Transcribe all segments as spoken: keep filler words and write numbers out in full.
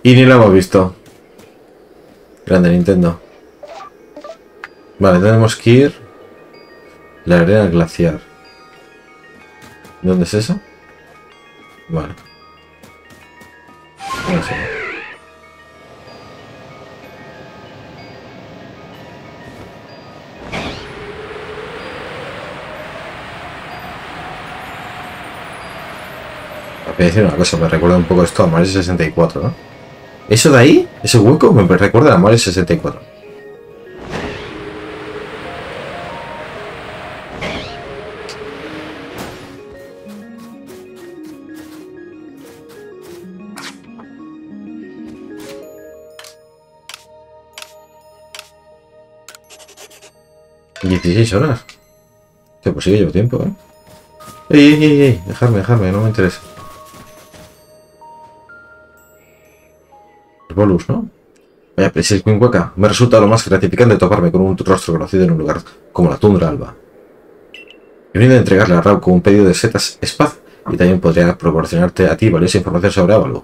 Y ni lo hemos visto. Grande Nintendo. Vale, tenemos que ir. La arena glaciar. ¿Dónde es eso? Vale. No sé. Voy a decir una cosa, me recuerda un poco esto a Mario sesenta y cuatro, ¿no? Eso de ahí, ese hueco, me recuerda a Mario sesenta y cuatro. dieciséis horas. Que pues sí que llevo tiempo, ¿eh? ¡Ey, ey, ey, ey! Dejarme, dejarme, no me interesa. El bolus, ¿no? Vaya, Princess Quinhueca, me resulta lo más gratificante toparme con un rostro conocido en un lugar como la tundra alba. He venido a entregarle a Rauco un pedido de setas Spaz y también podría proporcionarte a ti valiosa información sobre Avalugg.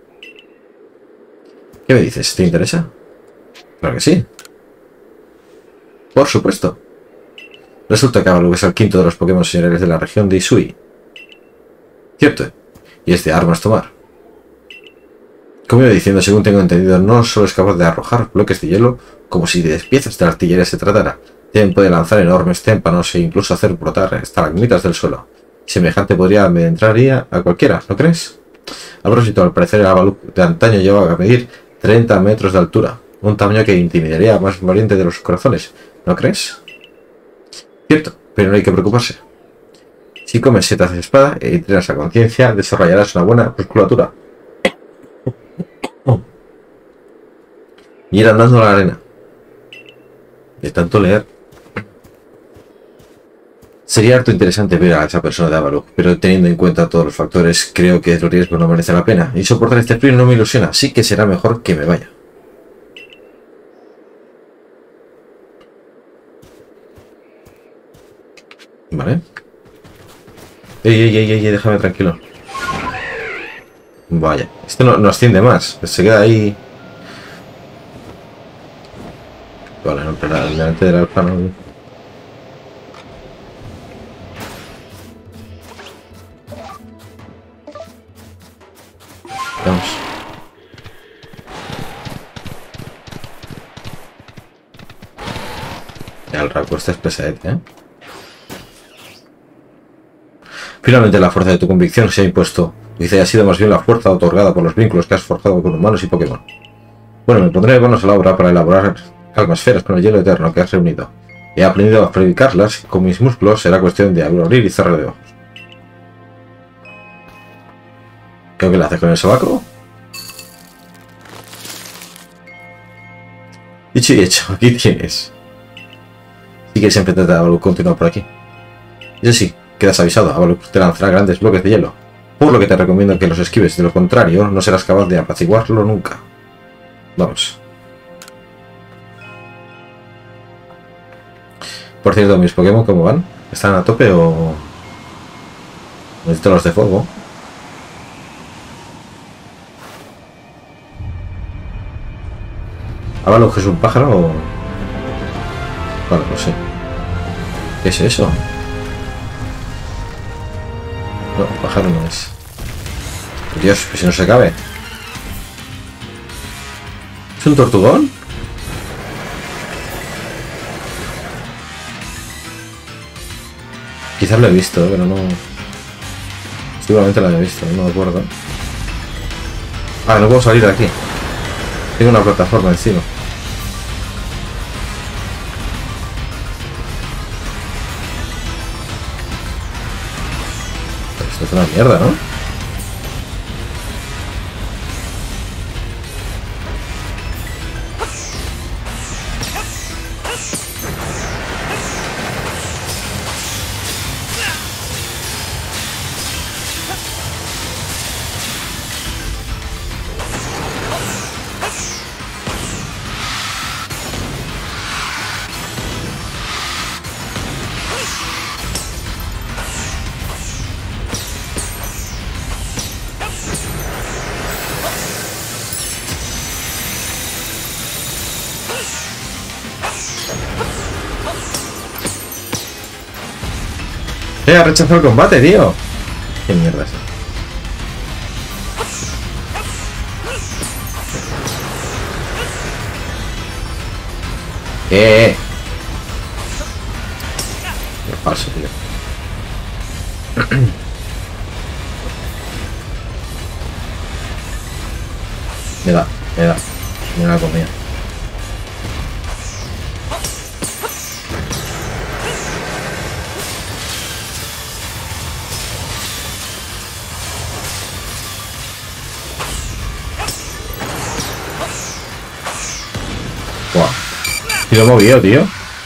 ¿Qué me dices? ¿Te interesa? Claro que sí. Por supuesto. Resulta que Avalugg es el quinto de los Pokémon señoriales de la región de Isui. Cierto. Y es de armas tomar. Como iba diciendo, según tengo entendido, no solo es capaz de arrojar bloques de hielo, como si de piezas de artillería se tratara, también puede lanzar enormes témpanos e incluso hacer brotar estalagmitas del suelo. Semejante podría amedrentar a cualquiera, ¿no crees? A propósito, al parecer el Avalugg de antaño llegaba a medir treinta metros de altura, un tamaño que intimidaría al más valiente de los corazones, ¿no crees? Cierto, pero no hay que preocuparse. Si comes setas de espada y entrenas a conciencia, desarrollarás una buena musculatura. Y ir andando a la arena. De tanto leer. Sería harto interesante ver a esa persona de Avalugg, pero teniendo en cuenta todos los factores, creo que el riesgo no merece la pena. Y soportar este frío no me ilusiona, así que será mejor que me vaya. Vale. Ey, ey, ey, ey, déjame tranquilo. Vaya, esto no, no asciende más, se queda ahí. Vale, no, pero delante del alfa no. Vamos. El Rauco este es pesadete, ¿eh? Finalmente la fuerza de tu convicción se ha impuesto. Quizá ha sido más bien la fuerza otorgada por los vínculos que has forjado con humanos y Pokémon. Bueno, me pondré manos a la obra para elaborar calmasferas con el hielo eterno que has reunido. He aprendido a fabricarlas con mis músculos, será cuestión de abrir y cerrar de ojos. ¿Qué le haces con el sobaco? Dicho y hecho, aquí tienes. Si quieres enfrentarte a Avalugg, continúa por aquí. Eso sí, quedas avisado, Avalugg te lanzará grandes bloques de hielo, por lo que te recomiendo que los esquives, de lo contrario, no serás capaz de apaciguarlo nunca. Vamos. Por cierto, mis Pokémon, ¿cómo van? ¿Están a tope o...? Necesito los de fuego. ¿Avalugg es un pájaro o...? Vale, pues sí. ¿Qué es eso? No, pájaro no es. Dios, pues si no se cabe. ¿Es un tortugón? Quizás lo he visto, pero no... Seguramente lo he visto, no me acuerdo. Ah, no puedo salir de aquí. Tengo una plataforma encima. Esto es una mierda, ¿no? Eh, ha rechazado el combate, tío. Qué mierda es. Eh, eh. Qué falso, tío. Me da, me da. Me da la comida. Buah. Y lo he movido, tío.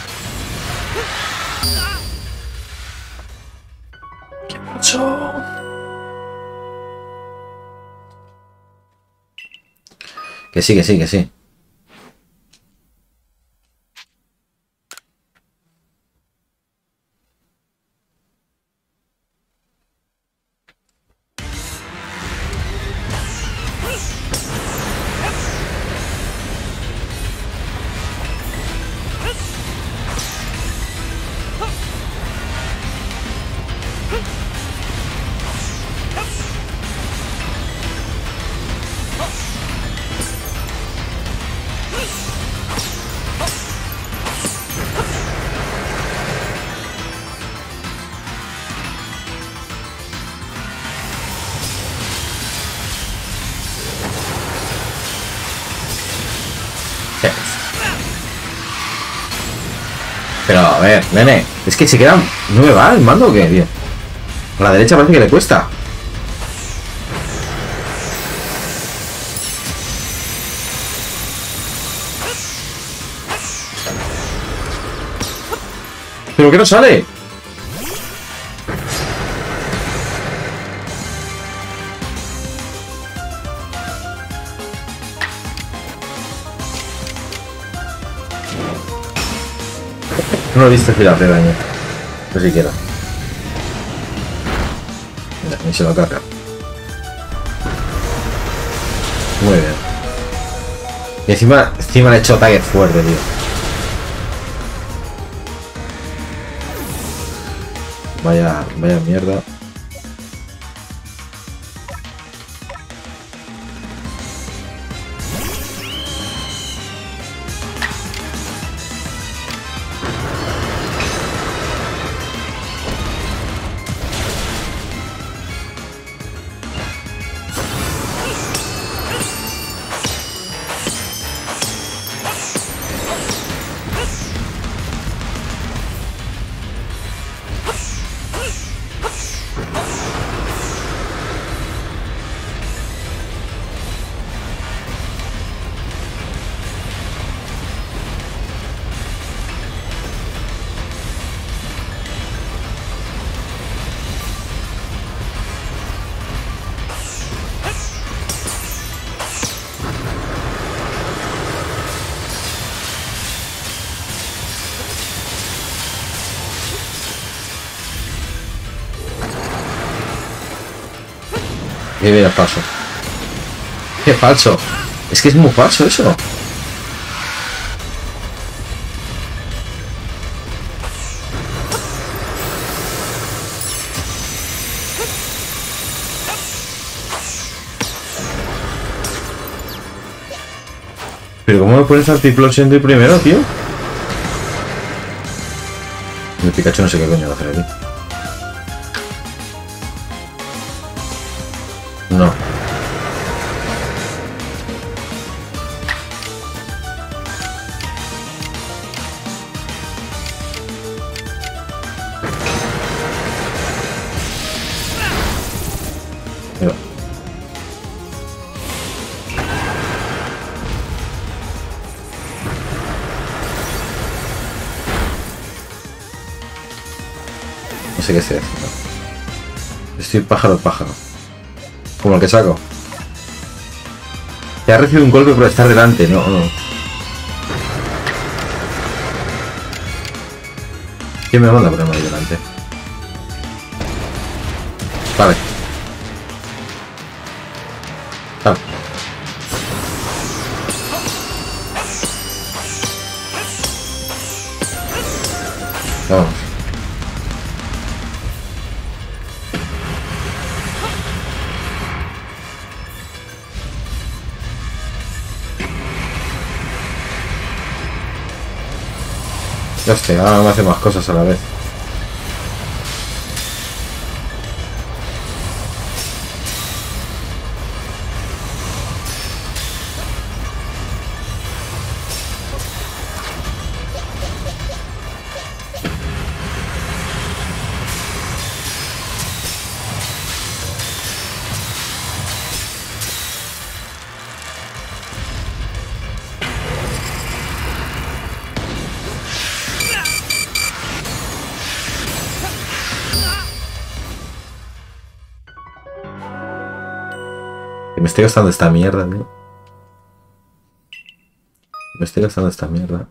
¿Qué pasó? Que sí, que sí, que sí. Pero a ver, nene, es que se queda... ¿No me va el mando o qué, tío? A la derecha parece que le cuesta. ¿Pero qué no sale? No lo viste filar de daño. Ni siquiera. Mira, ni se lo carga. Muy bien. Y encima, encima le he hecho ataque fuerte, tío. Vaya, vaya mierda. Y mira, falso. ¡Qué falso! Es que es muy falso eso. ¿Pero cómo me pones anti-explosión de primero, tío? El Pikachu no sé qué coño va a hacer aquí. No. Ahí va. No sé qué estoy haciendo. Estoy pájaro pájaro. Como el que saco. Te ha recibido un golpe por estar delante. No, no. ¿Quién me manda a ponerme ahí delante? Vale. Vale. Vamos. Hostia, ahora me hace más cosas a la vez. Me estoy gastando esta mierda, tío. Me estoy gastando esta mierda.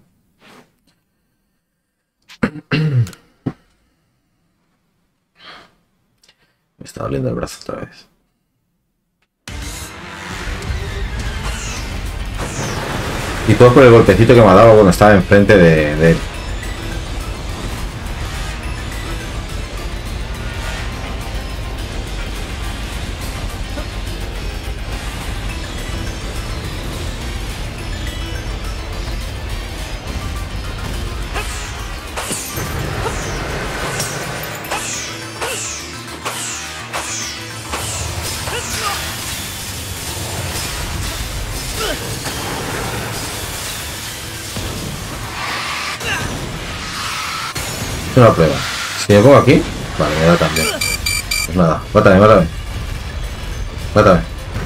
Me está doliendo el brazo otra vez. Y todo por el golpecito que me ha dado cuando estaba enfrente de, de él. Una prueba. Si me pongo aquí, vale, me da también. Pues nada, mátame, mátame. Mátame.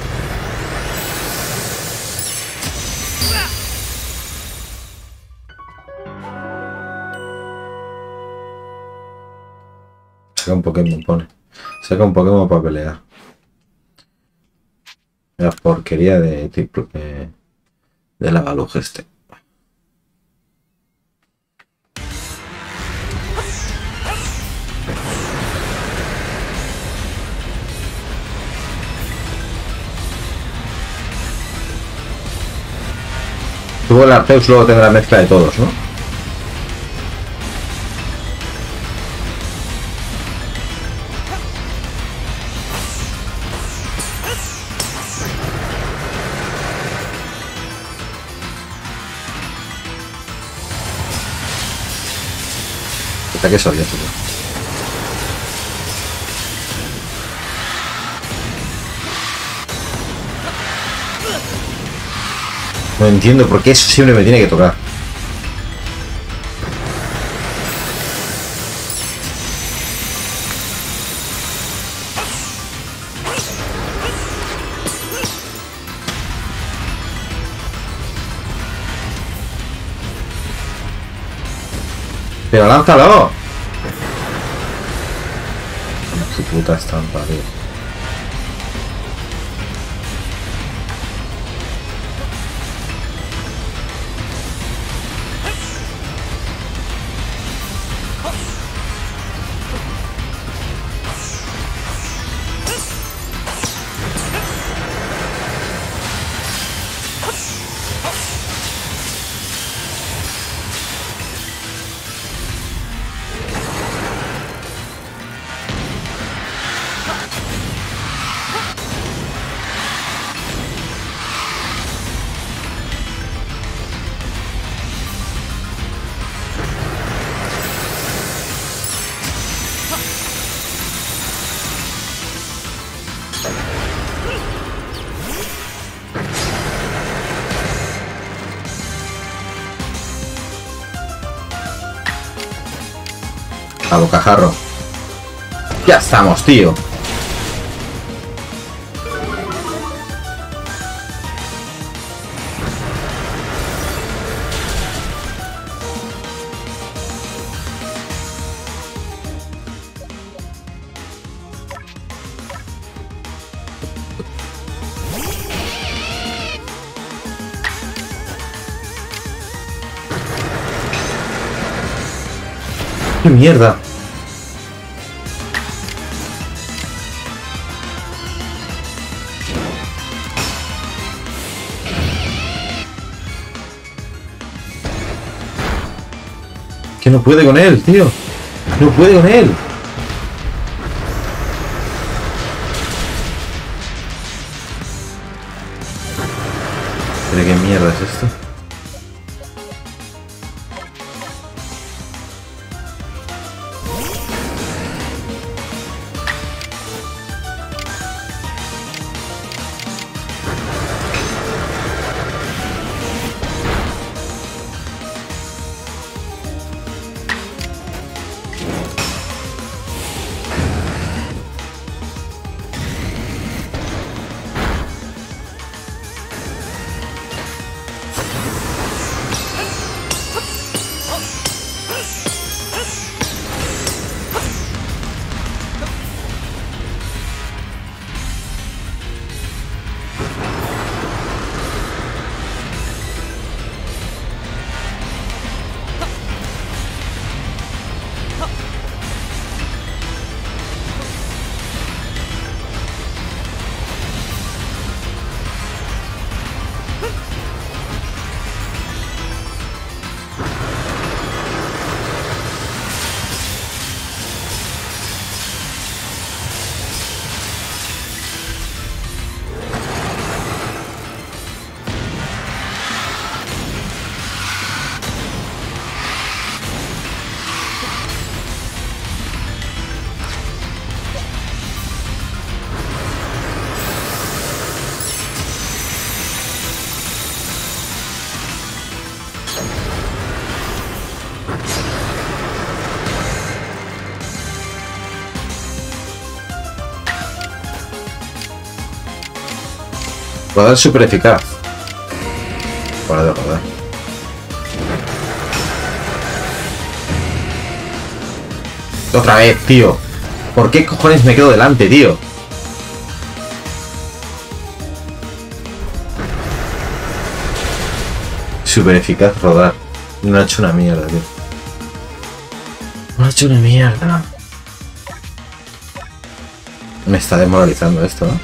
Saca un Pokémon, pone. Saca un Pokémon para pelear. La porquería de tipo de, de la Lavaluj este. Luego el Arceus luego tendrá la mezcla de todos, ¿no? Hasta que sabía eso. No entiendo por qué eso siempre me tiene que tocar. Pero lánzalo. Su puta estampa, tío. A bocajarro. Ya estamos, tío. ¡Qué mierda! Que no puede con él, tío. No puede con él. ¿Pero qué mierda es esto? Rodar es súper eficaz. Para de rodar. Otra vez, tío. ¿Por qué cojones me quedo delante, tío? Súper eficaz rodar. No ha hecho una mierda, tío. No ha hecho una mierda. Me está desmoralizando esto, ¿no?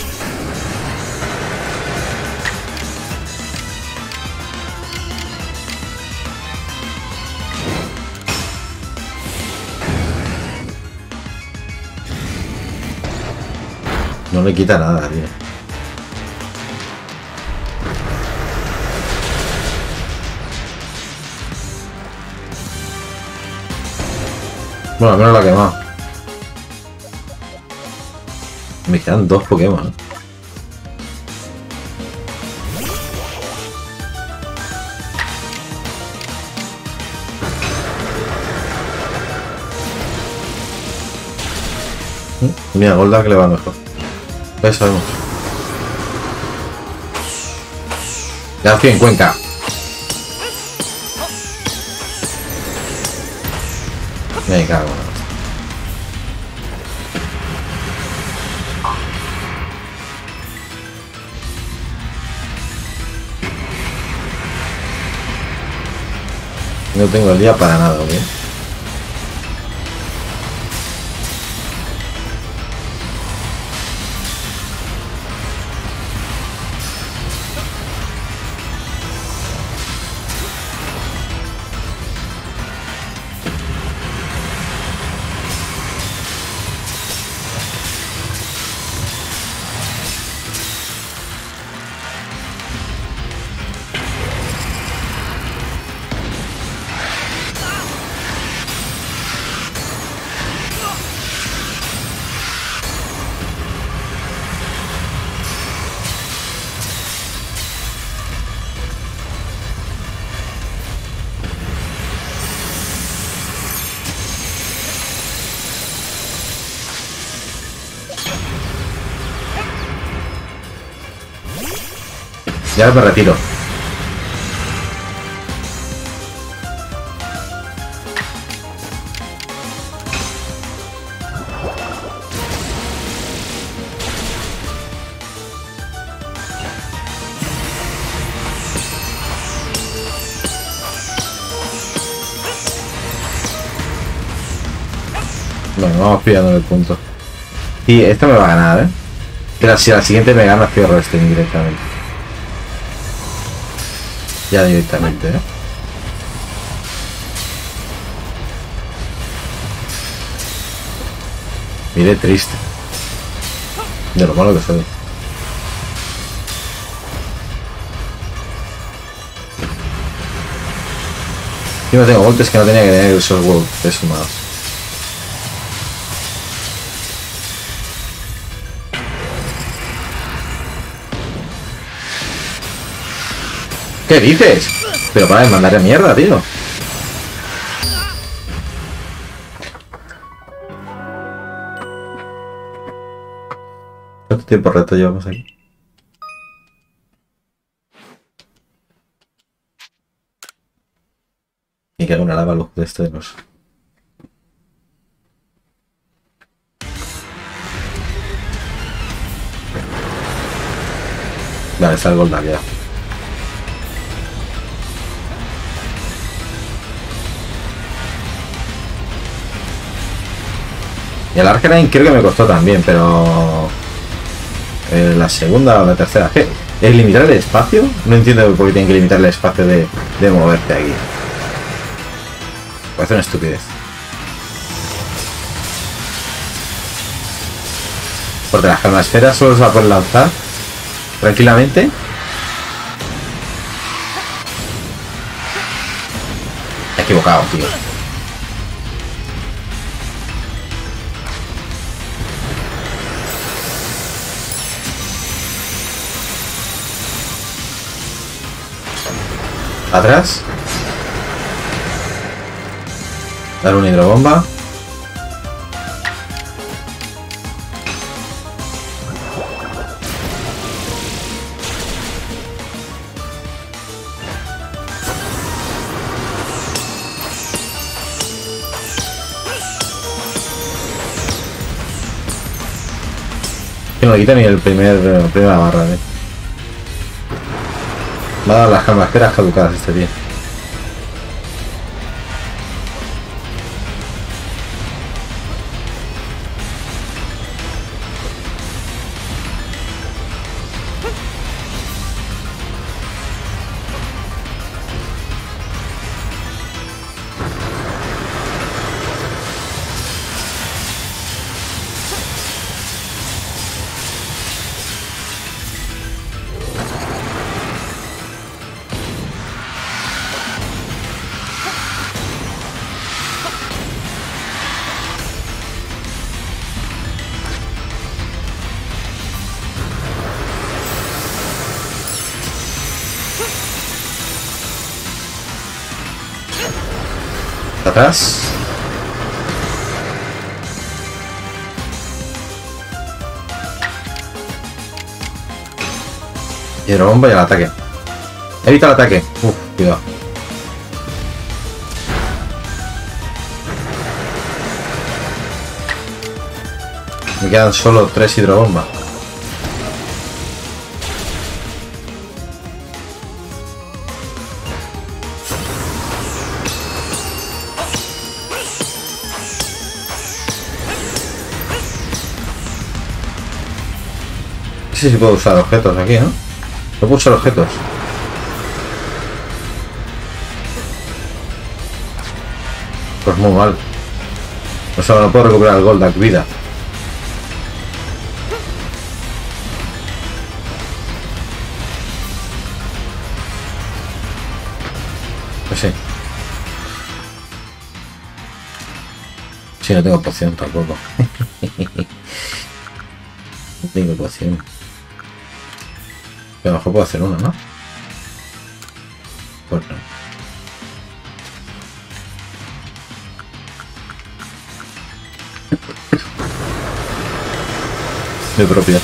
No le quita nada, tío. Bueno, al menos la ha quemado. Me quedan dos Pokémon. Mira, Golda que le va mejor. Ya sabemos. Ya estoy en Cuenca. Me cago en la... No tengo el día para nada, ¿ok? Ya me retiro. Bueno, vamos pillando el punto. Y esta me va a ganar, ¿eh? Pero si a la siguiente me gana, cierro este indirectamente. Ya directamente, ¿eh? Mire, triste. De lo malo que soy. Yo no tengo golpes que no tenía que tener esos golpes sumados. ¿Qué dices? Pero para de mandar a mierda, tío. ¿Cuánto tiempo reto llevamos aquí? Y que haga una lava luz de esto de los... Vale, está el Golda ya. Y el Arcanine creo que me costó también, pero... Eh, la segunda o la tercera. ¿Qué? ¿Es limitar el espacio? No entiendo por qué tienen que limitar el espacio de, de moverte aquí. Parece una estupidez. Porque las calmasferas solo se va a poder lanzar tranquilamente. Me he equivocado, tío. Atrás. Dar una hidrobomba. me quita ni el primer la primera barra, ¿eh? Me ha dado las esferas caducadas este tío. Atrás. Hidrobomba y al ataque. Evita el ataque. Uf, cuidado. Me quedan solo tres hidrobombas. No sé si puedo usar objetos aquí, ¿no? No puedo usar objetos. Pues muy mal. O sea, no puedo recuperar el Goldak vida. Pues sí. Sí, no tengo poción tampoco. No tengo poción. Pero a lo mejor puedo hacer una, ¿no? Pues no. Mi propia.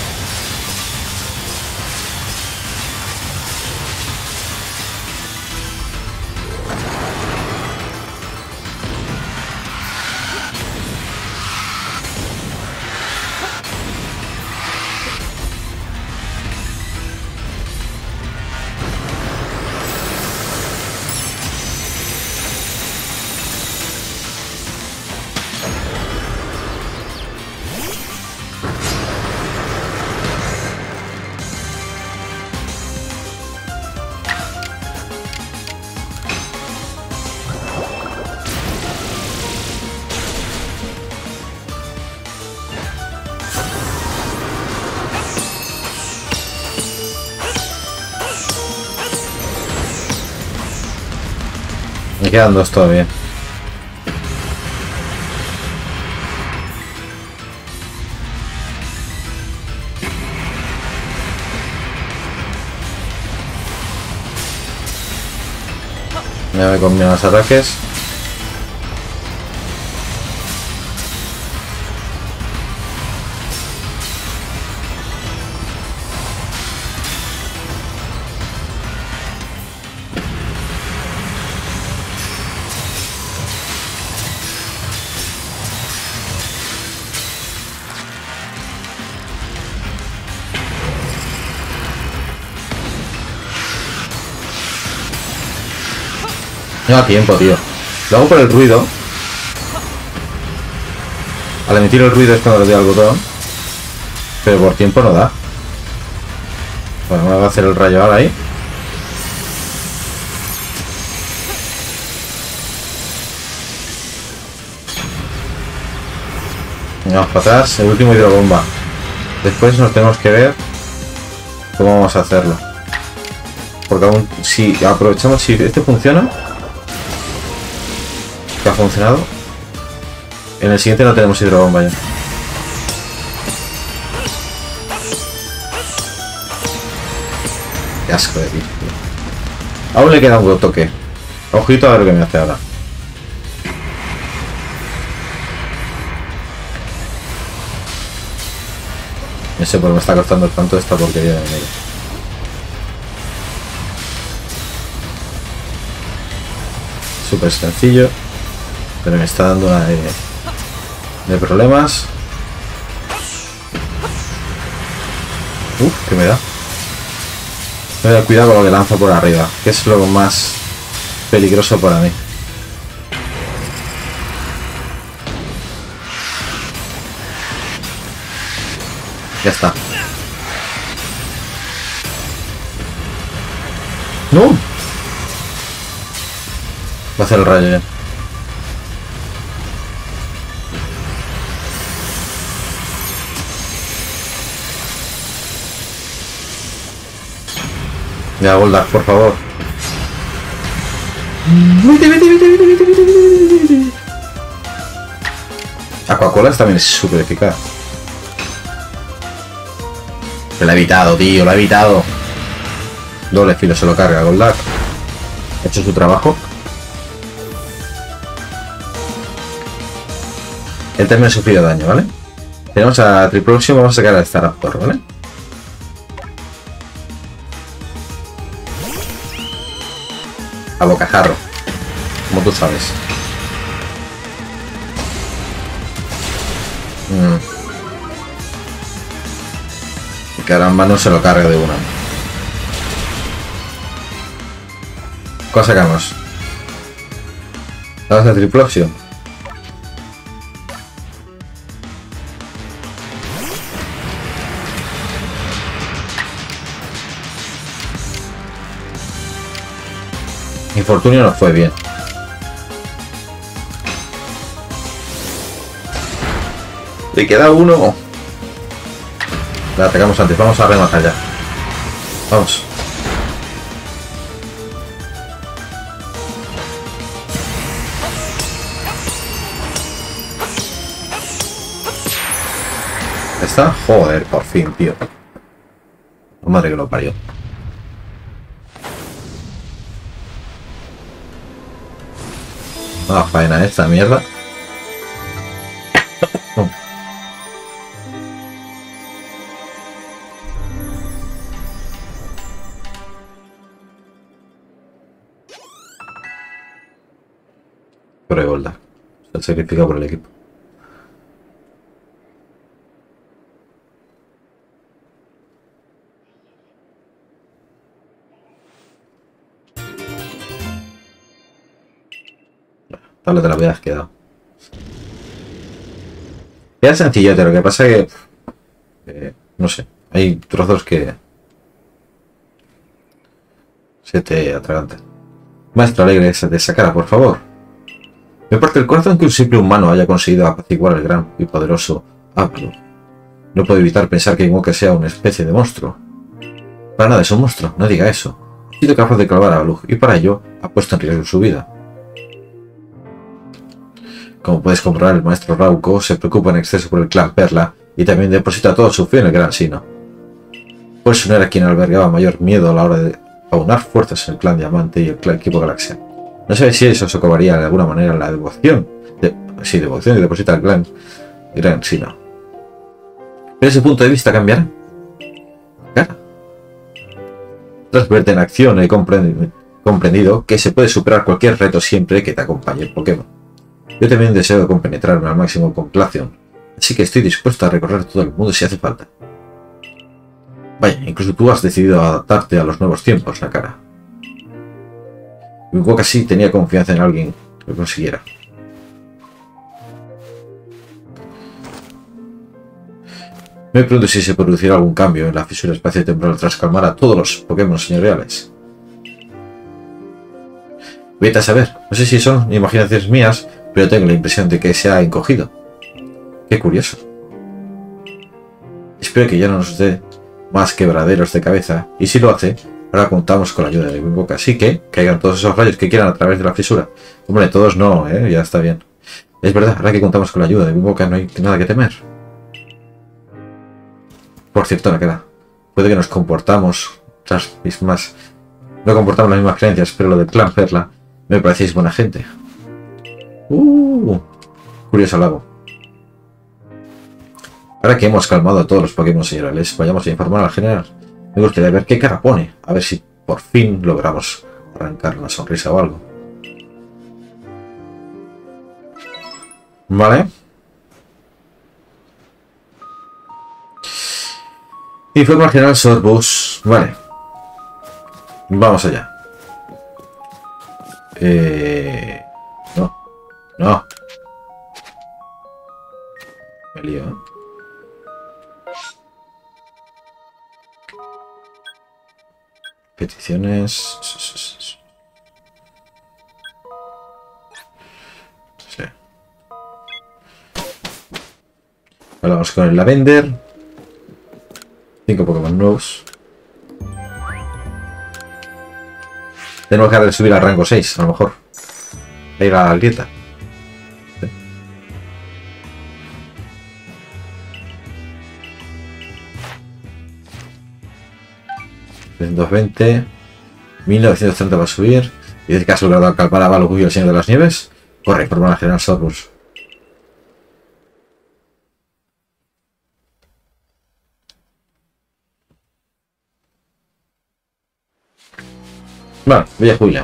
Me quedan dos todavía. Ya me combino los ataques. No da tiempo, tío. Lo hago por el ruido. Al emitir el ruido es cuando le doy al botón. Pero por tiempo no da. Bueno, me voy a hacer el rayo ahora ahí. Vamos para atrás. El último hidrobomba. Después nos tenemos que ver cómo vamos a hacerlo. Porque aún si aprovechamos, si este funciona, que ha funcionado, en el siguiente no tenemos hidrobomba ya. Qué asco de bicho. Aún le queda un toque. Ojito a ver qué me hace ahora. No sé por qué me está costando tanto esta porquería de medio. Súper sencillo, pero me está dando una de, de problemas. Uf, que me da. Voy a dar cuidado con lo que lanza por arriba, que es lo más peligroso para mí. Ya está. ¡No! Va a hacer el rayo ya. Ya, Goldak, por favor. Vete, vete, vete, vete, vete, vete, vete. Aquacolas también es súper eficaz. Se lo ha evitado, tío, lo ha evitado. Doble filo se lo carga Goldak. Ha hecho su trabajo. Él también ha sufrido daño, ¿vale? Tenemos a Triplosion, vamos a sacar a Staraptor, ¿vale? A bocajarro, como tú sabes. Mm. Y caramba, no se lo carga de una. ¿Cuál sacamos? ¿Sabes la Triplosion? Infortunio no fue bien. Le queda uno. La atacamos antes. Vamos a rematar ya. Vamos. ¿Está? Joder, por fin, tío. Madre que lo parió. Ah, faena esta mierda. Pero Goldak se sacrifica por el equipo. Tal te la habías quedado. Queda sencillote, lo que pasa es que eh, no sé, hay trozos que se te atragantan. Maestro alegre de esa cara, por favor. Me parte el corazón que un simple humano haya conseguido apaciguar al gran y poderoso Avalugh. No puedo evitar pensar que Invoker sea una especie de monstruo. Para nada es un monstruo, no diga eso. Ha sido capaz de clavar a Avalugh y para ello ha puesto en riesgo su vida. Como puedes comprobar, el maestro Rauco se preocupa en exceso por el clan Perla y también deposita todo su fe en el gran Sino. Por eso no era quien albergaba mayor miedo a la hora de aunar fuerzas en el clan Diamante y el clan Equipo Galaxia. No sé si eso socovaría de alguna manera la devoción, de, sí, devoción que deposita el clan Gran Sino. Pero ese punto de vista cambiará. Claro. Tras verte en acción he comprendido que se puede superar cualquier reto siempre que te acompañe el Pokémon. Yo también deseo compenetrarme al máximo con Glaceon, así que estoy dispuesto a recorrer todo el mundo si hace falta. Vaya, incluso tú has decidido adaptarte a los nuevos tiempos, Nakara. Igual sí tenía confianza en alguien que lo consiguiera. Me pregunto si se producirá algún cambio en la fisura espacio-temporal tras calmar a todos los Pokémon señoriales. Vete a saber, no sé si son imaginaciones mías, pero tengo la impresión de que se ha encogido. Qué curioso. Espero que ya no nos dé más quebraderos de cabeza, y si lo hace, ahora contamos con la ayuda de Wimboka, así que caigan todos esos rayos que quieran a través de la fisura. Hombre, todos no, ¿eh? Ya está bien. Es verdad, ahora que contamos con la ayuda de Wimboka no hay nada que temer. Por cierto, Nakara, puede que nos comportamos las mismas... No comportamos las mismas creencias, pero lo del clan Perla me parecéis buena gente. Uh, curioso lago. Ahora que hemos calmado a todos los Pokémon señorales, vayamos a informar al general. Me gustaría ver qué cara pone, a ver si por fin logramos arrancar una sonrisa o algo. Vale. Informa al general Sorbus. Vale. Vamos allá. Eh... No. No. Me lío, ¿eh? Peticiones... Sí. Hablamos con el Lavender. Cinco Pokémon nuevos. Tenemos que subir al rango seis, a lo mejor. A ir a la grieta. Sí. trescientos veinte. mil novecientos treinta va a subir. Y dice que has logrado calpar a Baloo y el Señor de las Nieves. Corre, forma la general Sorbus. Vale, voy a jubilar.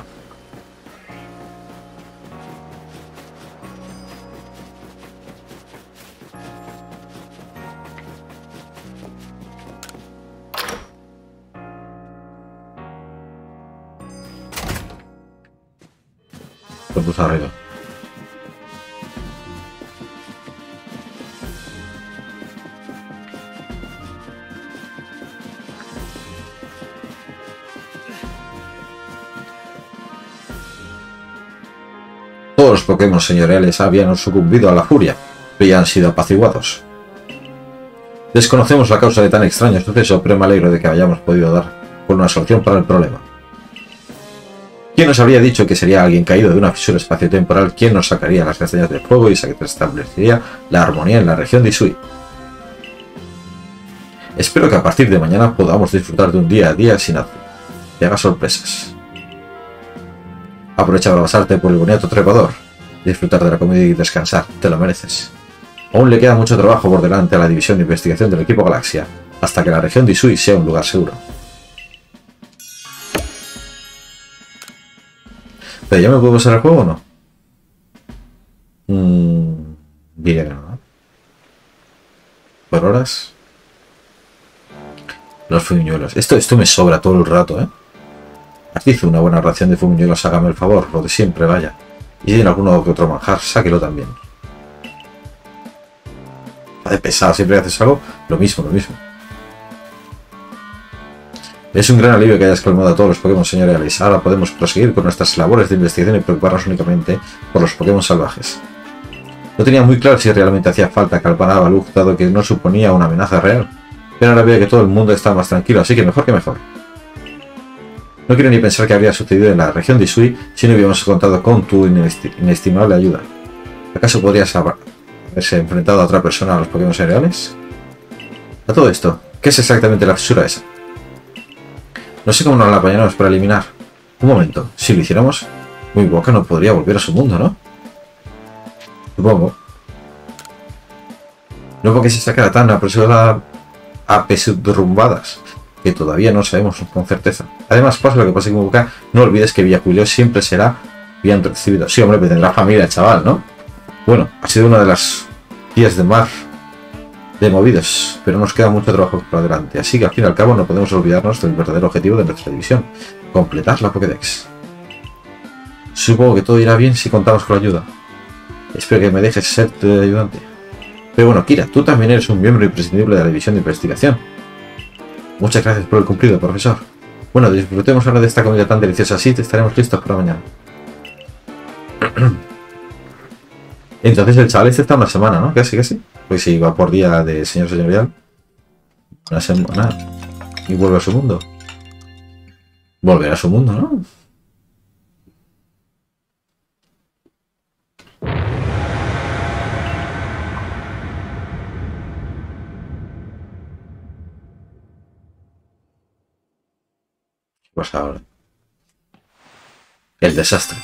Lo puse arriba. Todos los Pokémon señoriales habían sucumbido a la furia, pero ya han sido apaciguados. Desconocemos la causa de tan extraño suceso, pero me alegro de que hayamos podido dar con una solución para el problema. ¿Quién nos habría dicho que sería alguien caído de una fisura espaciotemporal quien nos sacaría las castañas del fuego y se establecería la armonía en la región de Isui? Espero que a partir de mañana podamos disfrutar de un día a día sin que haga sorpresas. Aprovecha para pasarte por el bonito trepador, disfrutar de la comida y descansar, te lo mereces. Aún le queda mucho trabajo por delante a la división de investigación del equipo Galaxia, hasta que la región de Isui sea un lugar seguro. ¿Pero ya me puedo pasar el juego o no? Mmm... Diría que no, ¿no? Por horas. Los fumiñuelos. Esto, esto me sobra todo el rato, ¿eh? Aquí hice una buena ración de fumiñuelos, hágame el favor, lo de siempre, vaya. Y si tiene alguno que otro manjar, sáquelo también. Va de pesado, siempre que haces algo, lo mismo, lo mismo. Es un gran alivio que hayas calmado a todos los Pokémon señoriales. Ahora podemos proseguir con nuestras labores de investigación y preocuparnos únicamente por los Pokémon salvajes. No tenía muy claro si realmente hacía falta calmar a Baloo, dado que no suponía una amenaza real. Pero ahora veo que todo el mundo está más tranquilo, así que mejor que mejor. No quiero ni pensar qué habría sucedido en la región de Isui si no hubiéramos contado con tu inestimable ayuda. ¿Acaso podrías haberse enfrentado a otra persona a los Pokémon señoriales? A todo esto, ¿qué es exactamente la fisura esa? No sé cómo nos la apañaremos para eliminar. Un momento, si lo hiciéramos, Muy Boca no podría volver a su mundo, ¿no? Supongo. No porque se sacara tan apresurada, apesadrumbadas, que todavía no sabemos con certeza. Además, pasa lo que pase con Boca, no olvides que Villa Julio siempre será bien recibido. Sí, hombre, pues tendrá familia el chaval, ¿no? Bueno, ha sido una de las días de mar de movidas, pero nos queda mucho trabajo por delante, así que al fin y al cabo no podemos olvidarnos del verdadero objetivo de nuestra división, completar la Pokédex. Supongo que todo irá bien si contamos con la ayuda. Espero que me dejes ser tu ayudante. Pero bueno, Kira, tú también eres un miembro imprescindible de la división de investigación. Muchas gracias por el cumplido, profesor. Bueno, disfrutemos ahora de esta comida tan deliciosa, así estaremos listos para mañana. Entonces el chaval este está una semana, ¿no? Casi, casi. Pues si va por día de señor señorial. Una semana. Y vuelve a su mundo. Volver a su mundo, ¿no? ¿Qué pasa ahora? El desastre.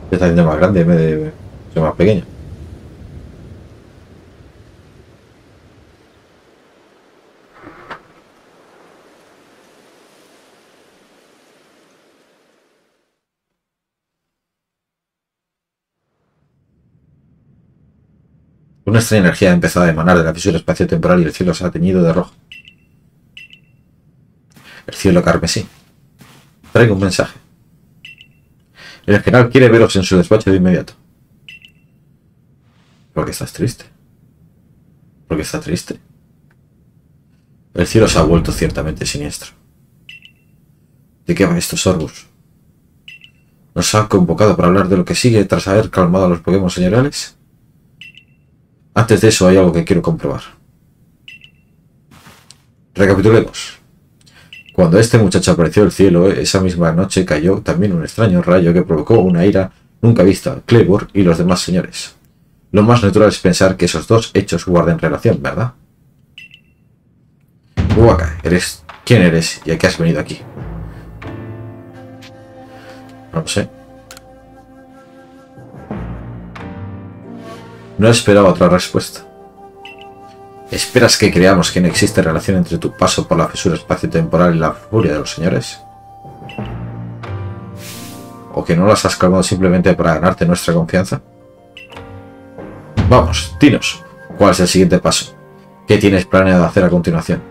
Se está haciendo más grande en vez de ser más pequeño. Una extraña energía ha empezado a emanar de la fisura espacio-temporal y el cielo se ha teñido de rojo. El cielo carmesí. Traigo un mensaje. El general quiere veros en su despacho de inmediato. ¿Por qué estás triste? ¿Por qué está triste? El cielo se ha vuelto ciertamente siniestro. ¿De qué va esto, Sorbus? ¿Nos han convocado para hablar de lo que sigue tras haber calmado a los Pokémon señoriales? Antes de eso hay algo que quiero comprobar. Recapitulemos. Cuando este muchacho apareció del cielo, esa misma noche cayó también un extraño rayo que provocó una ira nunca vista a Cleburne y los demás señores. Lo más natural es pensar que esos dos hechos guarden relación, ¿verdad? Waka, eres... ¿quién eres y a qué has venido aquí? No lo sé. No esperaba otra respuesta. ¿Esperas que creamos que no existe relación entre tu paso por la fisura espacio-temporal y la furia de los señores? ¿O que no las has calmado simplemente para ganarte nuestra confianza? Vamos, dinos, ¿cuál es el siguiente paso? ¿Qué tienes planeado hacer a continuación?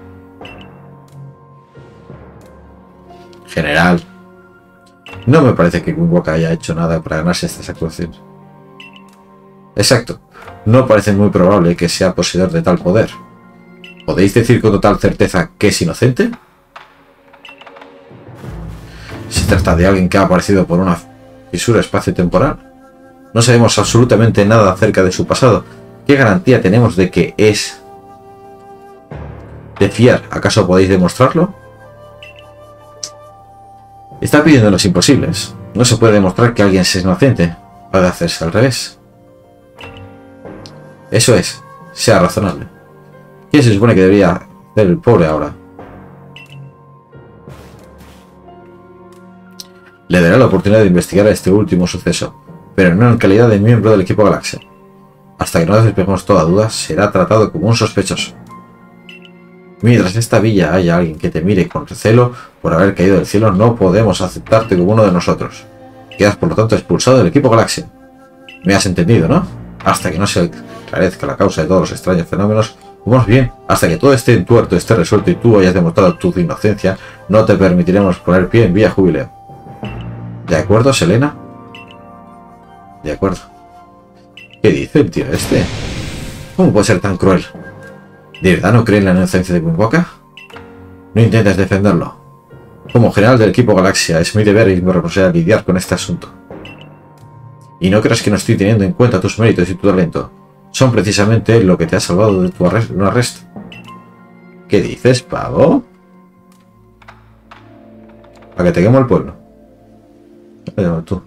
General, no me parece que Windwalker haya hecho nada para ganarse estas acusaciones. Exacto, no parece muy probable que sea poseedor de tal poder. ¿Podéis decir con total certeza que es inocente? ¿Se trata de alguien que ha aparecido por una fisura espacio-temporal? No sabemos absolutamente nada acerca de su pasado. ¿Qué garantía tenemos de que es de fiar? ¿Acaso podéis demostrarlo? Está pidiendo los imposibles. No se puede demostrar que alguien es inocente. Puede hacerse al revés. Eso es, sea razonable. ¿Quién se supone que debería hacer el pobre ahora? Le daré la oportunidad de investigar este último suceso, pero no en calidad de miembro del equipo Galaxia. Hasta que no despejemos toda duda, será tratado como un sospechoso. Mientras en esta villa haya alguien que te mire con recelo por haber caído del cielo, no podemos aceptarte como uno de nosotros. Quedas por lo tanto expulsado del equipo Galaxia. ¿Me has entendido, no? Hasta que no se esclarezca la causa de todos los extraños fenómenos, o más bien, hasta que todo este entuerto esté resuelto y tú hayas demostrado tu inocencia, no te permitiremos poner pie en Villa Jubileo. ¿De acuerdo, Selena? De acuerdo. ¿Qué dice el tío este? ¿Cómo puede ser tan cruel? ¿De verdad no cree en la inocencia de Windwalker? No intentes defenderlo. Como general del equipo Galaxia, es mi deber y mi responsabilidad lidiar con este asunto. Y no creas que no estoy teniendo en cuenta tus méritos y tu talento. Son precisamente lo que te ha salvado de tu arresto, un arresto. ¿Qué dices, pavo? Para que te quemo el pueblo. Pero tú.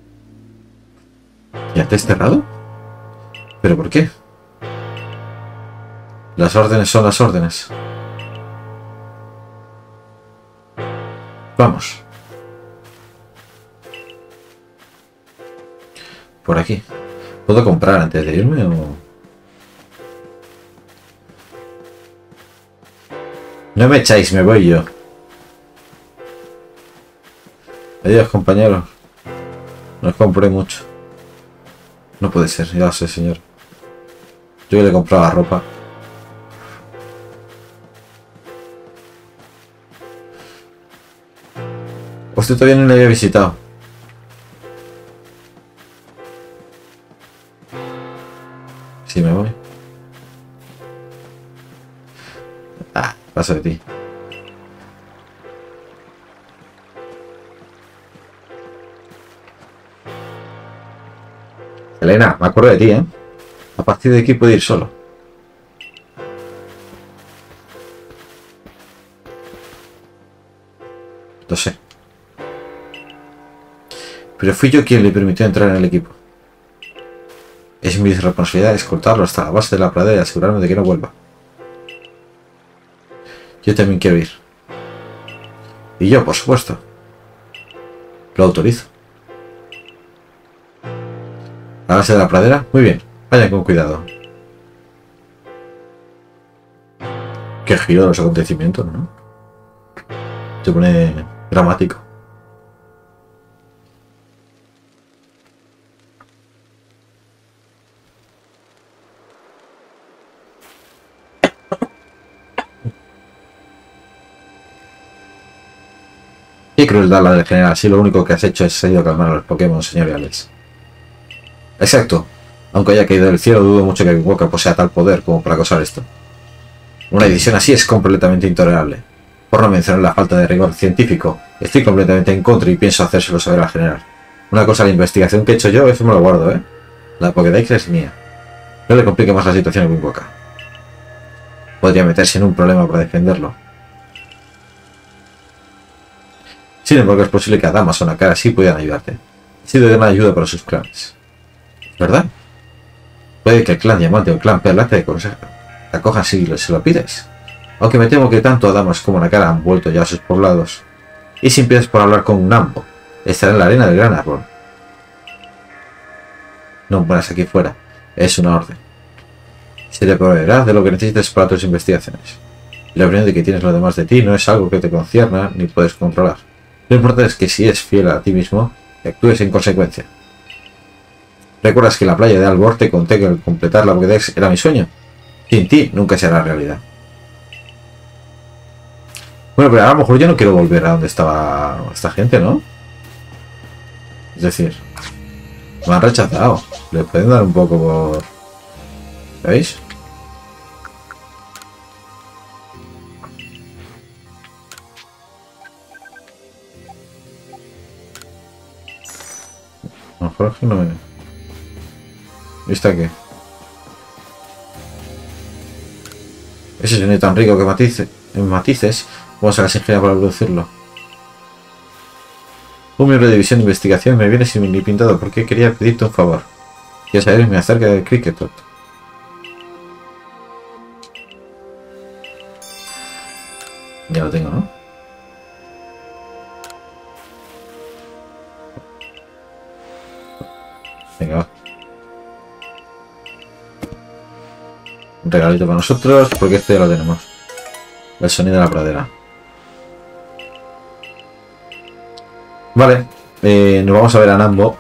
¿Ya te has cerrado? ¿Pero por qué? Las órdenes son las órdenes. Vamos. Por aquí. ¿Puedo comprar antes de irme o...? No me echáis, me voy yo. Adiós, compañeros. No os compré mucho. No puede ser, ya sé, señor. Yo le compraba ropa. Usted todavía no le había visitado. Sí, me voy. Ah, paso de ti. Elena, me acuerdo de ti, ¿eh? A partir de aquí puedo ir solo. Lo sé. Pero fui yo quien le permitió entrar en el equipo. Es mi responsabilidad escoltarlo hasta la base de la pradera y asegurarme de que no vuelva. Yo también quiero ir. Y yo, por supuesto. Lo autorizo. ¿A base de la pradera? Muy bien. Vayan con cuidado. Qué giro de los acontecimientos, ¿no? Se pone dramático. Qué crueldad la del general, si lo único que has hecho es ido a calmar a los Pokémon señoriales. Exacto. Aunque haya caído del cielo, dudo mucho que Wonka posea tal poder como para causar esto. Una decisión así es completamente intolerable. Por no mencionar la falta de rigor científico, estoy completamente en contra y pienso hacérselo saber al general. Una cosa, la investigación que he hecho yo, eso me lo guardo, ¿eh? La Pokédex es mía. No le complique más la situación a Wonka. Podría meterse en un problema para defenderlo. Sin embargo, es posible que Adamas o Nakara sí puedan ayudarte. Ha sido de gran ayuda para sus clanes. ¿Verdad? Puede que el clan Diamante o el clan Perla te acojan si se lo pides. Aunque me temo que tanto Adamas como Nakara han vuelto ya a sus poblados. Y si empiezas por hablar con Nambo, estará en la arena del gran árbol. No mueras aquí fuera. Es una orden. Se te proveerá de lo que necesites para tus investigaciones. Y la opinión de que tienes lo demás de ti no es algo que te concierna ni puedes controlar. Lo importante es que si eres fiel a ti mismo, actúes en consecuencia. ¿Recuerdas que en la playa de Albor te conté que al completar la Pokédex era mi sueño? Sin ti nunca será realidad. Bueno, pero a lo mejor yo no quiero volver a donde estaba esta gente, ¿no? Es decir, me han rechazado. Le pueden dar un poco por... ¿Veis? A lo mejor es que no me... ¿Viste qué? Ese sonido tan rico que matice, en matices, vamos a las ingenierías para producirlo. Un miembro de división de investigación me viene sin ni pintado porque quería pedirte un favor. Quieres saberme acerca del Kricketot. Ya lo tengo, ¿no? Venga, va. Un regalito para nosotros, porque este ya lo tenemos. El sonido de la pradera. Vale, eh, nos vamos a ver a Nambo.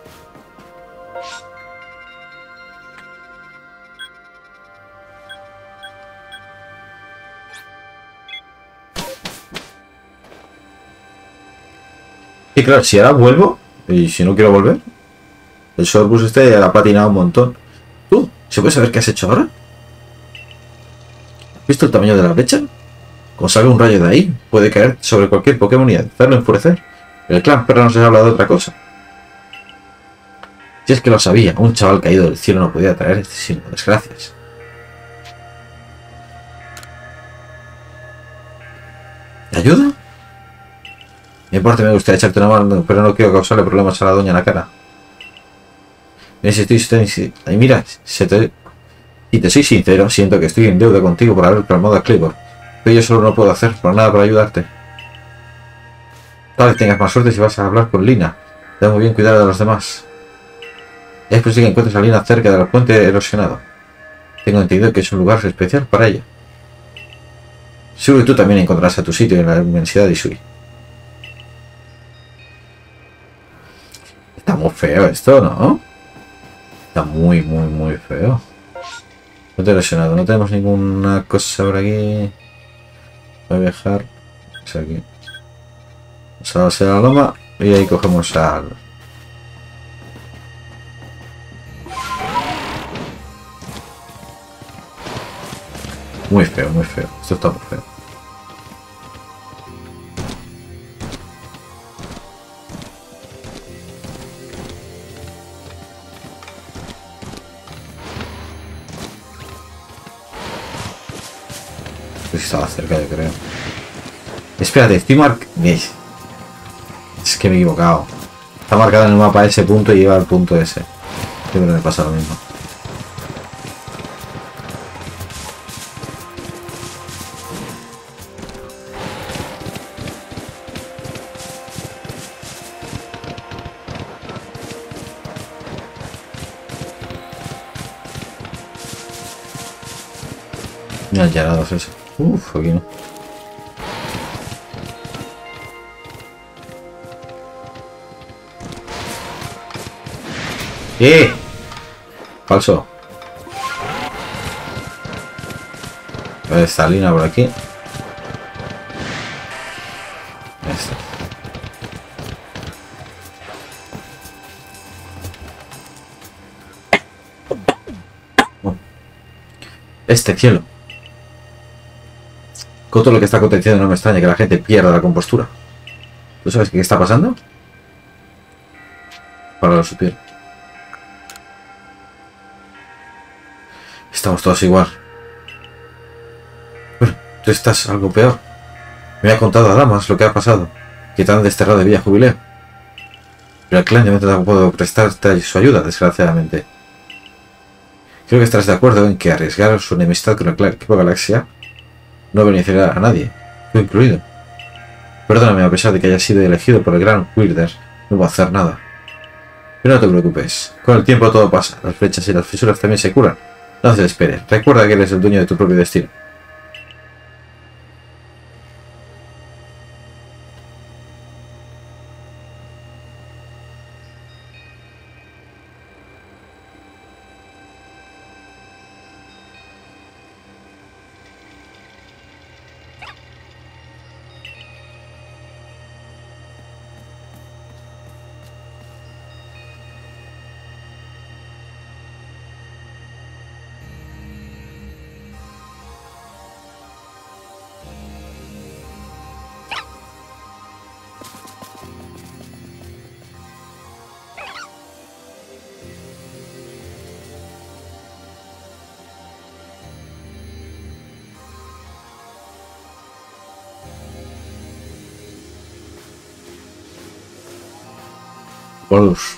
Y claro, si ahora vuelvo, y si no quiero volver, el Sorbus este ha patinado un montón. ¿Tú? ¿Se puede saber qué has hecho ahora? ¿Has visto el tamaño de la brecha? Como salga un rayo de ahí, puede caer sobre cualquier Pokémon y hacerlo enfurecer. El clan Perla nos ha hablado de otra cosa. Si es que lo sabía, un chaval caído del cielo no podía traer este signo de desgracias. ¿Te ayuda? Mi parte me gustaría echarte una mano, pero no quiero causarle problemas a la doña Nakara. Mira, si estoy, ay, mira, si te, si te soy sincero, siento que estoy en deuda contigo por haber calmado a Kleavor, pero yo solo no puedo hacer por nada para ayudarte. Tal vez tengas más suerte si vas a hablar con Lina. Ten muy bien cuidado de los demás. Es posible que encuentres a Lina cerca del puente erosionado. Tengo entendido que es un lugar especial para ella. Seguro que tú también encontrarás a tu sitio en la inmensidad de Isui. Está muy feo esto, ¿no? Está muy, muy, muy feo. Puente erosionado. No tenemos ninguna cosa por aquí. Voy a viajar. Es aquí. Vamos a hacer la loma y ahí cogemos al... Muy feo, muy feo. Esto está muy feo. Pues estaba cerca, yo creo. Espérate, estoy marc... Es que me he equivocado. Está marcado en el mapa ese punto y lleva al punto ese. Siempre me pasa lo mismo. No han llenado eso. Uff, aquí no. ¡Eh! Falso. Esta línea por aquí. Esta. Oh. Este cielo. Con todo lo que está aconteciendo no me extraña que la gente pierda la compostura. ¿Tú sabes qué está pasando? Para lo supiera. Estamos todos igual. Bueno, tú estás algo peor. Me ha contado a Damas lo que ha pasado, que te han desterrado de Villa Jubileo. Pero el clan ya no te puedo prestarte su ayuda, desgraciadamente. Creo que estarás de acuerdo en que arriesgar su enemistad con el equipo Galaxia no beneficiará a nadie, tú incluido. Perdóname, a pesar de que haya sido elegido por el gran Wilder, no voy a hacer nada. Pero no te preocupes, con el tiempo todo pasa, las flechas y las fisuras también se curan. No te esperes, recuerda que eres el dueño de tu propio destino. Horus.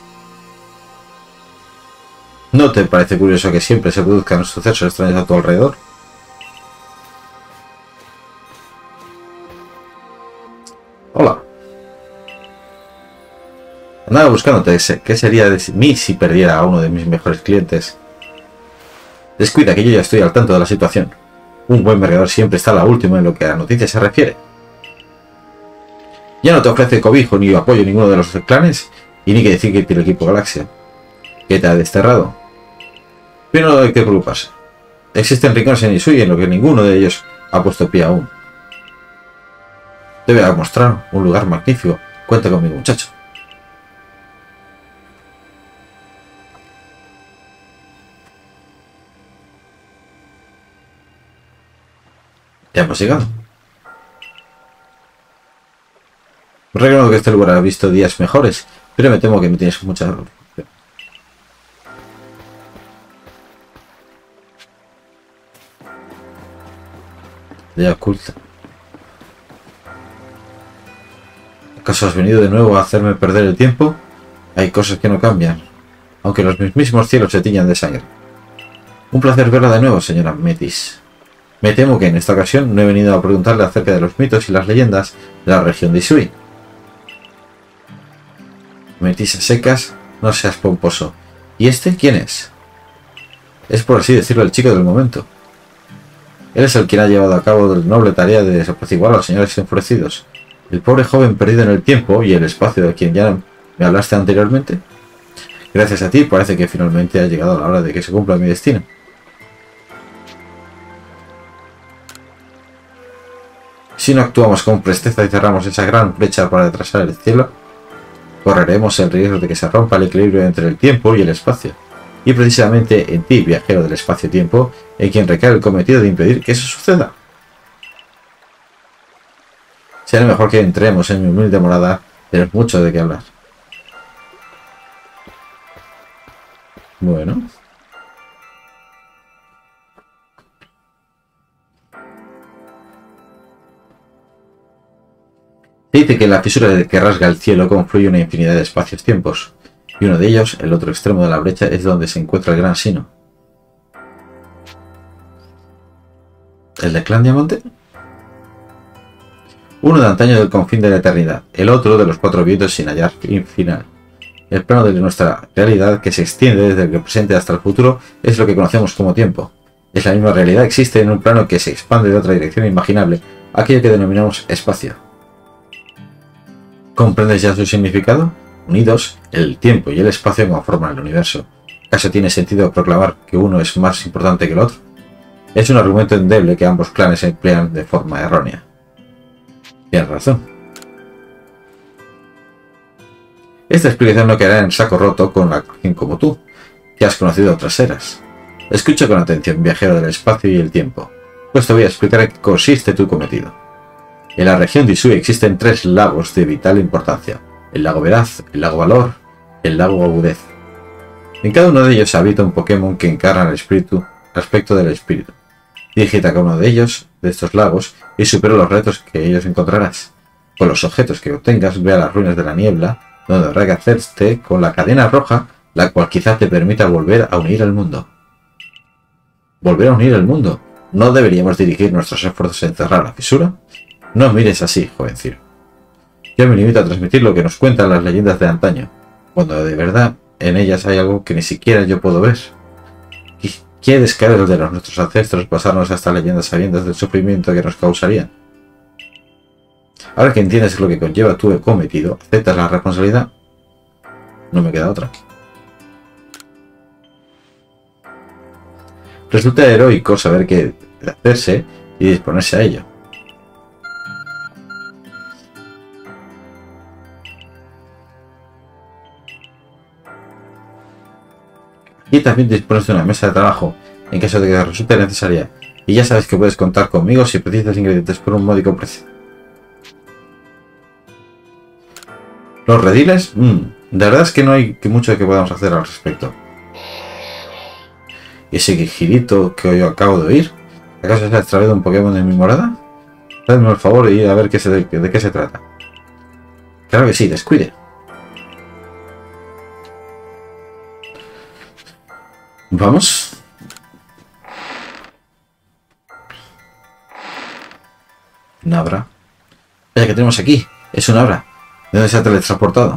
¿No te parece curioso que siempre se produzcan sucesos extraños a tu alrededor? Hola. Andaba buscándote. ¿Qué sería de mí si perdiera a uno de mis mejores clientes? Descuida que yo ya estoy al tanto de la situación. Un buen mercador siempre está a la última en lo que a noticias se refiere. Ya no te ofrece cobijo ni apoyo a ninguno de los clanes, y ni que decir que tiene el equipo Galaxia, que te ha desterrado. Pero no hay que preocuparse. Existen rincones en Isui en lo que ninguno de ellos ha puesto pie aún. Te voy a mostrar un lugar magnífico. Cuenta conmigo, muchacho. Ya hemos llegado. Reconozco que este lugar ha visto días mejores, pero me temo que no tienes mucha... Ya oculta. ¿Acaso has venido de nuevo a hacerme perder el tiempo? Hay cosas que no cambian, aunque los mismos cielos se tiñan de sangre. Un placer verla de nuevo, señora Metis. Me temo que en esta ocasión no he venido a preguntarle acerca de los mitos y las leyendas de la región de Isui. Metis a secas, no seas pomposo. ¿Y este quién es? Es, por así decirlo, el chico del momento. Él es el quien ha llevado a cabo la noble tarea de desapaciguar a los señores enfurecidos. El pobre joven perdido en el tiempo y el espacio de quien ya me hablaste anteriormente. Gracias a ti parece que finalmente ha llegado la hora de que se cumpla mi destino. Si no actuamos con presteza y cerramos esa gran brecha para retrasar el cielo, correremos el riesgo de que se rompa el equilibrio entre el tiempo y el espacio. Y precisamente en ti, viajero del espacio-tiempo, en quien recae el cometido de impedir que eso suceda. Será mejor que entremos en mi humilde morada, tenemos mucho de qué hablar. Bueno. Dice que en la fisura que rasga el cielo confluye una infinidad de espacios-tiempos, y uno de ellos, el otro extremo de la brecha, es donde se encuentra el gran Sino. ¿El de Clan Diamante? Uno de antaño del confín de la eternidad, el otro de los cuatro vientos sin hallar fin final. El plano de nuestra realidad, que se extiende desde el presente hasta el futuro, es lo que conocemos como tiempo. Es la misma realidad, existe en un plano que se expande de otra dirección imaginable, aquello que denominamos espacio. ¿Comprendes ya su significado? Unidos, el tiempo y el espacio conforman el universo. ¿Acaso tiene sentido proclamar que uno es más importante que el otro? Es un argumento endeble que ambos clanes emplean de forma errónea. Tienes razón. Esta explicación no quedará en saco roto con la quien como tú, que has conocido otras eras. Escucha con atención, viajero del espacio y el tiempo, pues te voy a explicar en qué consiste tu cometido. En la región de Hisui existen tres lagos de vital importancia: el lago Veraz, el lago Valor, el lago Agudez. En cada uno de ellos habita un Pokémon que encarna el espíritu, aspecto del espíritu. Dirígete a cada uno de ellos, de estos lagos, y supera los retos que ellos encontrarás. Con los objetos que obtengas, ve a las ruinas de la niebla, donde habrá que hacerte con la cadena roja, la cual quizás te permita volver a unir el mundo. ¿Volver a unir el mundo? ¿No deberíamos dirigir nuestros esfuerzos en cerrar la fisura? No mires así, jovencito. Yo me limito a transmitir lo que nos cuentan las leyendas de antaño, cuando de verdad en ellas hay algo que ni siquiera yo puedo ver. ¿Qué descaro de los nuestros ancestros pasarnos a estas leyendas sabiendas del sufrimiento que nos causarían? Ahora que entiendes lo que conlleva tu cometido, ¿aceptas la responsabilidad? No me queda otra. Resulta heroico saber qué hacerse y disponerse a ello. Aquí también dispones de una mesa de trabajo en caso de que resulte necesaria, y ya sabes que puedes contar conmigo si precisas ingredientes por un módico precio. ¿Los rediles? Mm, de verdad es que no hay mucho que podamos hacer al respecto. ¿Y ese girito que yo acabo de oír? ¿Acaso se ha extraído un Pokémon de mi morada? Hazme el favor de ir a ver qué se, de, de qué se trata. Claro que sí, descuide. ¿Vamos? Nabra. Vaya, que tenemos aquí. Es un Nabra. ¿De dónde se ha teletransportado?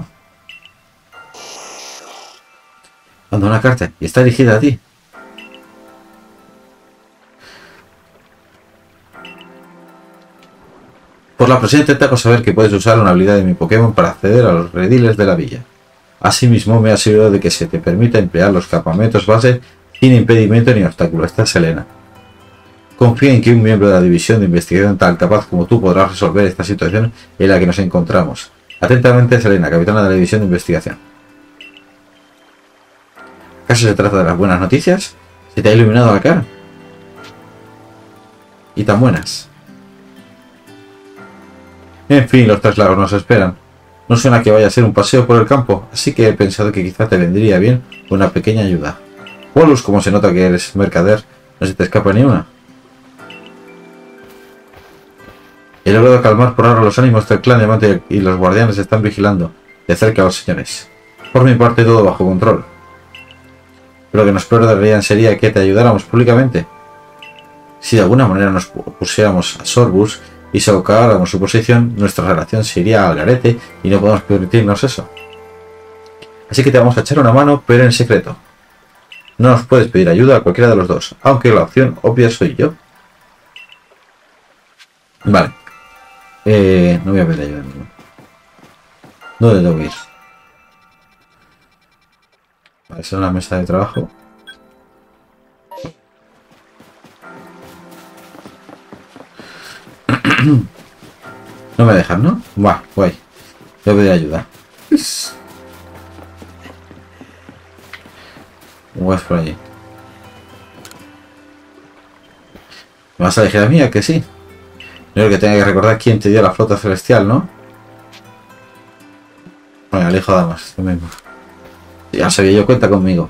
Manda una carta y está dirigida a ti. Por la presente te hago saber que puedes usar una habilidad de mi Pokémon para acceder a los rediles de la villa. Asimismo, me aseguro de que se te permita emplear los campamentos base sin impedimento ni obstáculo. Esta es Selena. Confía en que un miembro de la división de investigación tan capaz como tú podrá resolver esta situación en la que nos encontramos. Atentamente, Selena, capitana de la división de investigación. ¿Acaso se trata de las buenas noticias? ¿Se te ha iluminado la cara? Y tan buenas. En fin, los tres lagos nos esperan. No suena que vaya a ser un paseo por el campo, así que he pensado que quizá te vendría bien una pequeña ayuda. Polus, como se nota que eres mercader, no se te escapa ni una. He logrado calmar por ahora los ánimos del clan Diamante y los guardianes están vigilando de cerca a los señores. Por mi parte, todo bajo control. Lo que nos perderían sería que te ayudáramos públicamente. Si de alguna manera nos pusiéramos a Sorbus y socaváramos su posición, nuestra relación se iría al garete y no podemos permitirnos eso. Así que te vamos a echar una mano, pero en secreto. No nos puedes pedir ayuda a cualquiera de los dos, aunque la opción obvia soy yo. Vale. Eh, no voy a pedir ayuda. ¿Dónde tengo que ir? Vale, esa es una mesa de trabajo. No me dejan, ¿no? Buah, guay. Voy a pedir ayuda. ¿Cómo vas por allí? ¿Me vas a elegir a mí? ¿A que sí? No es que tenga que recordar quién te dio la flota celestial, ¿no? Bueno, elijo a damas. Ya sabía yo, cuenta conmigo.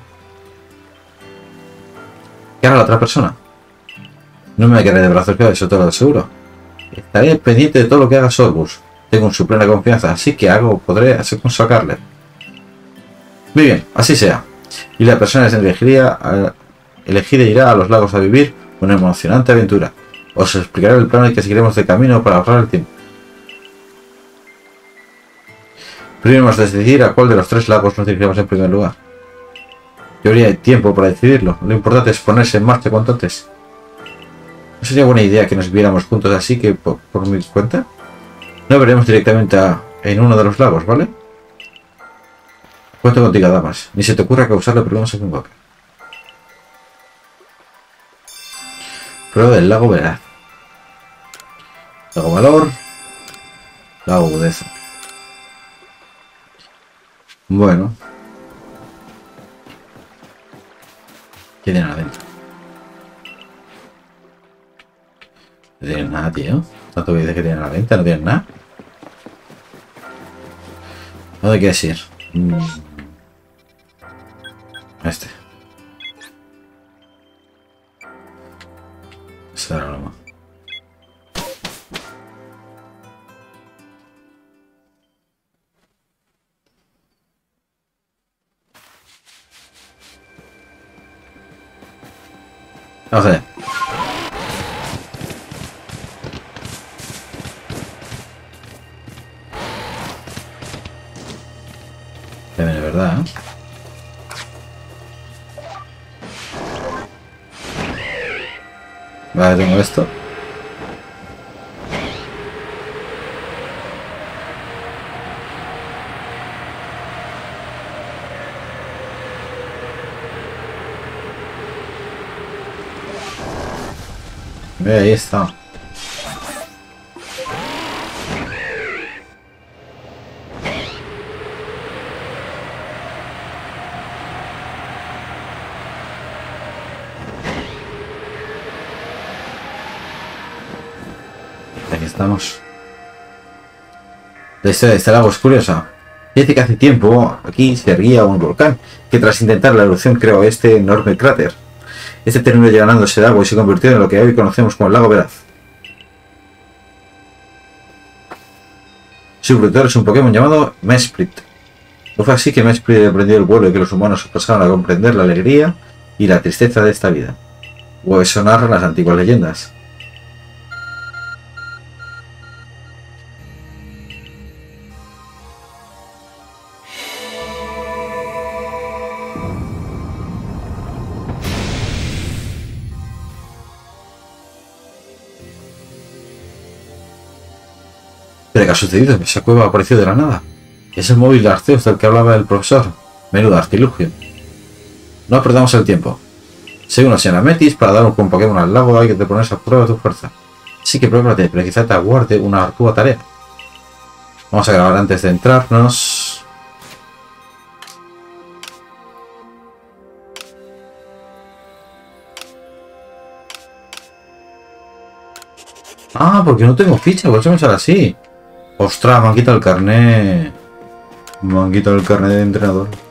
¿Qué hará la otra persona? No me quedaré de brazos caídos, eso te lo aseguro. Estaré pendiente de todo lo que haga Sorbus. Tengo su plena confianza, así que algo podré sacarle. Muy bien, así sea. Y la persona que elegiría, elegida irá a los lagos a vivir una emocionante aventura. Os explicaré el plano que seguiremos de camino para ahorrar el tiempo. Primero hemos de decidir a cuál de los tres lagos nos dirigiremos en primer lugar. Yo habría tiempo para decidirlo. Lo importante es ponerse en marcha cuanto antes. No sería buena idea que nos viéramos juntos así que por, por mi cuenta. No veremos directamente a, en uno de los lagos, ¿vale? Cuento contigo, damas. Ni se te ocurra causarle problemas a Moonwalker. Prueba del lago veraz. Lago valor. Lago agudeza. Bueno. ¿Qué tienen adentro? No tienen nada, tío. Tanto que dices que tienen a la venta, no tienen nada. ¿Dónde quieres ir? Mm. Este. Esa era la más. Vamos allá. Ya viene, ¿verdad? ¿Eh? Vale, tengo esto. Ve, ahí está. Aquí estamos. La historia de este lago es curiosa. Dice que hace tiempo aquí se erguía un volcán que tras intentar la erupción creó este enorme cráter. Este terminó llenándose de agua y se convirtió en lo que hoy conocemos como el lago Veraz. Su protector es un Pokémon llamado Mesprit. No fue así que Mesprit aprendió el vuelo y que los humanos pasaron a comprender la alegría y la tristeza de esta vida. O eso narran las antiguas leyendas. ¿Pero qué ha sucedido? Esa cueva ha aparecido de la nada. Es el móvil de Arceus del que hablaba el profesor. Menudo artilugio. No perdamos el tiempo. Según la señora Metis, para dar un Pokémon al lago hay que te ponerse a prueba de tu fuerza. Sí que prepárate, pero quizá te aguarde una ardua tarea. Vamos a grabar antes de entrarnos. Ah, porque no tengo ficha, por eso me sale así. Ostras, me han quitado el carnet. Me han quitado el carnet de entrenador.